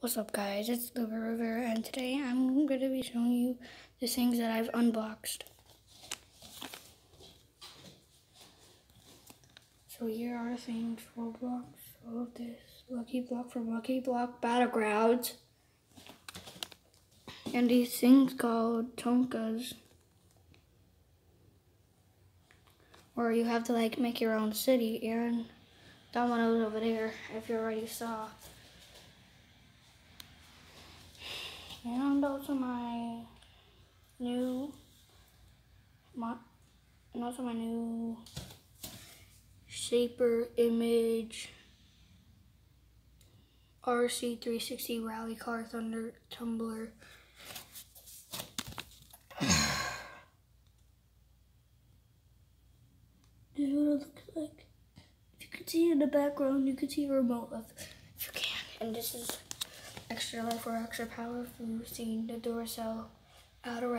What's up guys, it's Liver River and today I'm going to be showing you the things that I've unboxed. So here are the things, Roblox, all of this, Lucky Block from Lucky Block Battlegrounds, and these things called Tonkas, where you have to like make your own city, and that one is over there if you already saw. And those are my new Shaper Image RC360 Rally Car Thunder Tumbler. This is what it looks like. If you can see in the background, you can see a remote if you can. And this is extra life or extra power for using the Duracell Outer